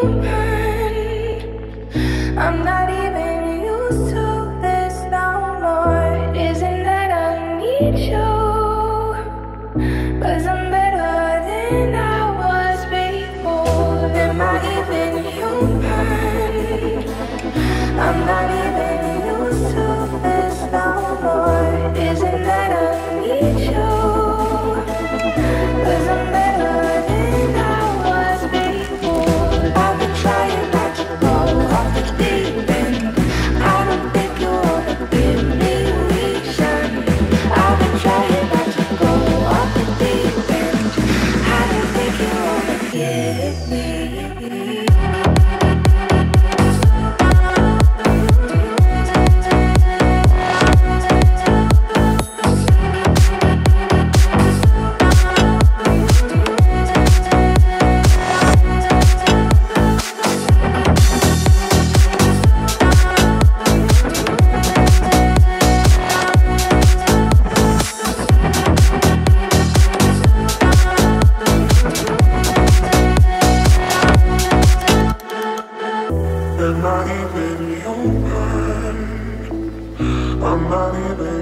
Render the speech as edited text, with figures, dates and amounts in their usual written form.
human. I'm not even used to this no more. Isn't that I need you? 'Cause I'm better than I was before. Am I even human? I'm not even used to this no more. Isn't that I need you? 'Cause I'm better than I was before. I've been trying not to go off the deep end. I don't think you wanna give me a reason. I've been trying not to go off the deep end. I don't think you wanna give me. I'm not even human. I'm not even